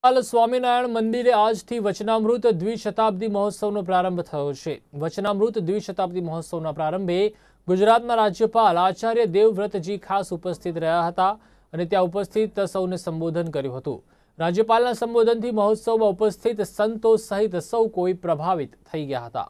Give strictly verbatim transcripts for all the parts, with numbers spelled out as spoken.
સ્વામિનારાયણ મંદિરે આજથી વચનામૃત દ્વિશતાબ્દી મહોત્સવનો પ્રારંભ થયો છે। વચનામૃત દ્વિશતાબ્દી મહોત્સવના પ્રારંભે ગુજરાતના રાજ્યપાલ આચાર્ય દેવવ્રતજી ખાસ ઉપસ્થિત રહ્યા હતા અને ત્યાં ઉપસ્થિત સૌને સંબોધન કર્યું હતું। રાજ્યપાલના સંબોધનથી મહોત્સવમાં ઉપસ્થિત સંતો સહિત સૌ કોઈ પ્રભાવિત થઈ ગયા હતા।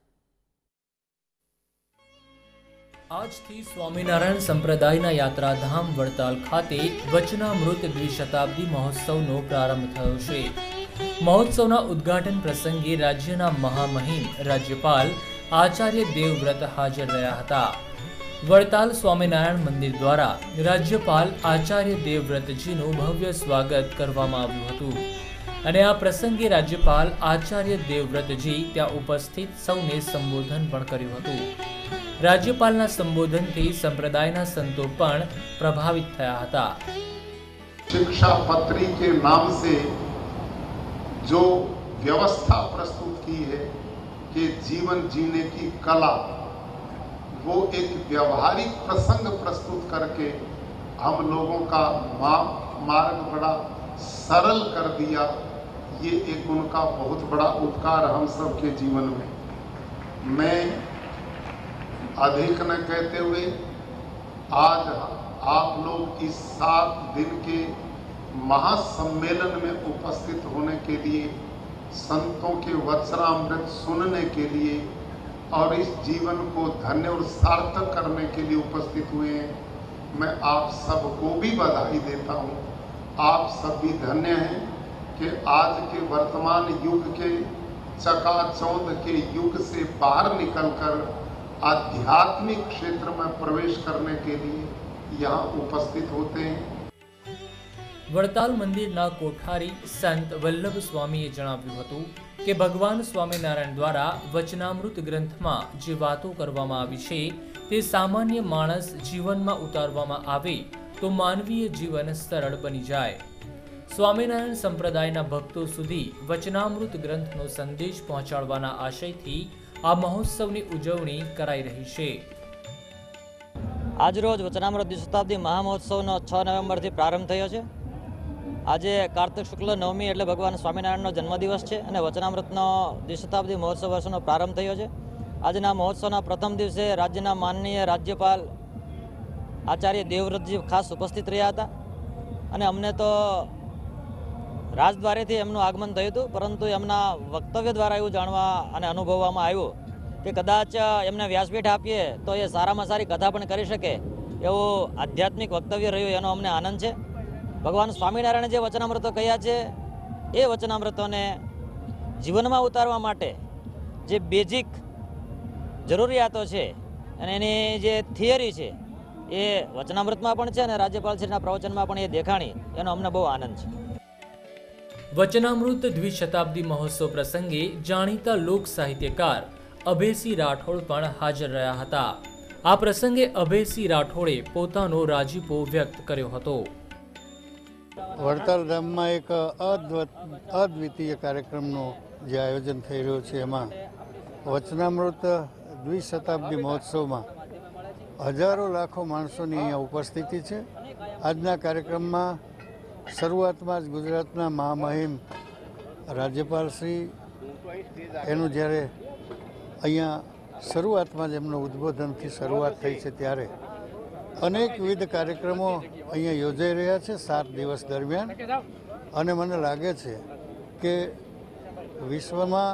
આજથી સ્વામિનારાયણ સંપ્રદાયના યાત્રાધામ વડતાલ ખાતે વચનામૃત દ્વિશતાબ્દી મહોત્સવનો પ્રારંભ થયો છે। મહોત્સવના ઉદ્ઘાટન પ્રસંગે રાજ્યના મહામહિમ રાજ્યપાલ આચાર્ય દેવવ્રત હાજર રહ્યા હતા। વડતાલ સ્વામિનારાયણ મંદિર દ્વારા રાજ્યપાલ આચાર્ય દેવવ્રતજીનું ભવ્ય સ્વાગત કરવામાં આવ્યું હતું અને આ પ્રસંગે રાજ્યપાલ આચાર્ય દેવવ્રતજી ત્યાં ઉપસ્થિત સૌને સંબોધન પણ કર્યું હતું। राज्यपालना संबोधन थी संप्रदायना संतो पण प्रभावित थया हता। शिक्षा पत्री के नाम से जो व्यवस्था प्रस्तुत की है कि जीवन जीने की कला, वो एक व्यवहारिक प्रसंग प्रस्तुत करके हम लोगों का मार्ग बड़ा सरल कर दिया। ये एक उनका बहुत बड़ा उपकार हम सबके जीवन में। मैं अधिक न कहते हुए आज आप लोग इस सात दिन के महासम्मेलन में उपस्थित होने के लिए, संतों के वचनामृत सुनने के लिए और इस जीवन को धन्य और सार्थक करने के लिए उपस्थित हुए हैं। मैं आप सबको भी बधाई देता हूँ। आप सब भी धन्य हैं कि आज के वर्तमान युग के चकाचौंध के युग से बाहर निकलकर आध्यात्मिक क्षेत्र में प्रवेश करने के लिए यहाँ उपस्थित होते हैं। वड़ताल मंदिरना कोठारी संत वल्लभ स्वामीए जणाव्युं हतुं के भगवान स्वामीनारायण द्वारा वचनामृत ग्रंथमां जे वातो करवामां आवी छे ते सामान्य माणस जीवनमां उतारवामां आवे तो मानवीय जीवन सरळ बनी जाय। स्वामीनारायण संप्रदायना भक्तो सुधी वचनामृत ग्रंथनो संदेश पहोंचाडवाना आशयथी आ महोत्सवनी उजवणी कराई रही छे। आज रोज वचनामृत द्विशताब्दी महामहोत्सवनो छ नवेम्बर थी प्रारंभ थयो छे। आजे कार्तिक शुक्ल नवमी एटले भगवान स्वामीनारायणनो जन्मदिवस छे अने वचनामृतनो द्विशताब्दी महोत्सव वर्षनो प्रारंभ थयो छे। आजना महोत्सवना प्रथम दिवसे राज्यना माननीय राज्यपाल आचार्य देवव्रतजी खास उपस्थित रह्या हता अने अमने तो राजद्वारेथी एमनुं आगमन थयुं हतुं, परंतु एमना वक्तव्य द्वारा एवुं जाणवा अने अनुभववामां आव्युं के कदाच एमने व्यासपीठ आपीए तो ए सारामां सारी कथा पण करी शके एवुं आध्यात्मिक वक्तव्य रह्युं, एनो अमने आनंद छे। भगवान स्वामीनारायणे जे वचनामृतो कह्या छे ए वचनामृतोने जीवनमां उतारवा माटे जे बेजिक जरूरियातो छे अने एनी जे थियरी छे ए वचनामृतमां पण छे अने राज्यपालश्रीना प्रवचनमां पण ए देखाणी, एनो अमने बहु आनंद छे। वचनामृत द्विशताब्दी महोत्सव प्रसंगे जाणीता लोक साहित्यकार अभयसिंह राठोड पण हाजर रह्या हता। आ प्रसंगे अभयसिंह राठोडे पोतानो राजीपो व्यक्त कर्यो हतो। वड़ताल गाममां एक अद्वितीय कार्यक्रमनो जे आयोजन थई रह्युं छे एमां वचनामृत द्विशताब्दी महोत्सवमां हजारों लाखों माणसोनी अहींया उपस्थिति छे। आजना कार्यक्रममां શરૂઆતમાં જ ગુજરાતના મહામહિમ રાજ્યપાલ શ્રી એનું જ્યારે અહીંયા શરૂઆતમાં જ એમનું ઉદ્બોધનથી શરૂઆત થઈ છે ત્યારે અનેકવિધ કાર્યક્રમો અહીંયા યોજાઈ રહ્યા છે સાત દિવસ દરમિયાન અને મને લાગે છે કે વિશ્વમાં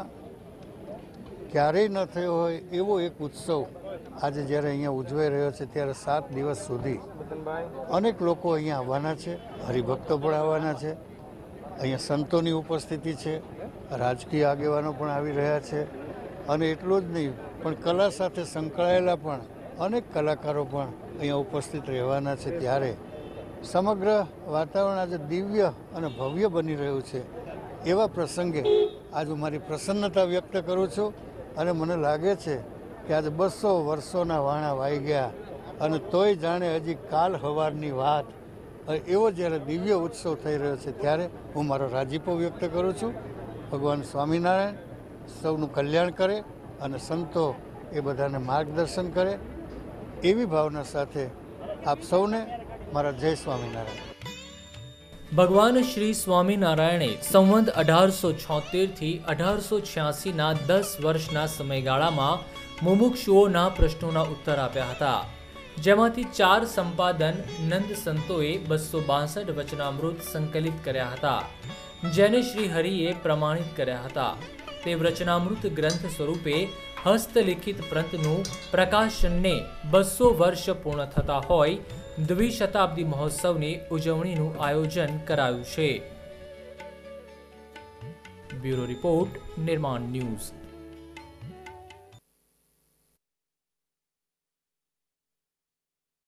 ક્યારેય ન થયો હોય એવો એક ઉત્સવ આજે જ્યારે અહીંયા ઉજવાઈ રહ્યો છે ત્યારે સાત દિવસ સુધી અનેક લોકો અહીંયા આવવાના છે, હરિભક્તો પણ આવવાના છે, અહીંયા સંતોની ઉપસ્થિતિ છે, રાજકીય આગેવાનો પણ આવી રહ્યા છે અને એટલું જ નહીં પણ કલા સાથે સંકળાયેલા પણ અનેક કલાકારો પણ અહીંયા ઉપસ્થિત રહેવાના છે। ત્યારે સમગ્ર વાતાવરણ આજે દિવ્ય અને ભવ્ય બની રહ્યું છે। એવા પ્રસંગે આજ હું મારી પ્રસન્નતા વ્યક્ત કરું છું અને મને લાગે છે કે આજે બસો વર્ષોના વાણા વાઈ ગયા અને તોય જાણે હજી કાલ હવારની વાત એવો જ્યારે દિવ્ય ઉત્સવ થઈ રહ્યો છે ત્યારે હું મારો રાજીપો વ્યક્ત કરું છું। ભગવાન સ્વામિનારાયણ સૌનું કલ્યાણ કરે અને સંતો એ બધાને માર્ગદર્શન કરે એવી ભાવના સાથે આપ સૌને મારા જય સ્વામિનારાયણ। ભગવાન શ્રી સ્વામિનારાયણે સંવંત અઢારસો છોતેર થી અઢારસો છ્યાસી ના દસ વર્ષના સમયગાળામાં મુમુક્ષુઓના પ્રશ્નોના ઉત્તર આપ્યા હતા, જેમાંથી ચાર સંપાદન નંદ સંતોએ બસો બાસઠ વચનામૃત સંકલિત કર્યા હતા, જેને શ્રી હરિએ પ્રમાણિત કર્યા હતા. તે વચનામૃત ગ્રંથ સ્વરૂપે હસ્તલિખિત પ્રંતનું પ્રકાશનને બસો વર્ષ પૂર્ણ થતા હોય દ્વિશતાબ્દી મહોત્સવની ઉજવણીનું આયોજન કરાયું છે. Bureau report, Nirman news.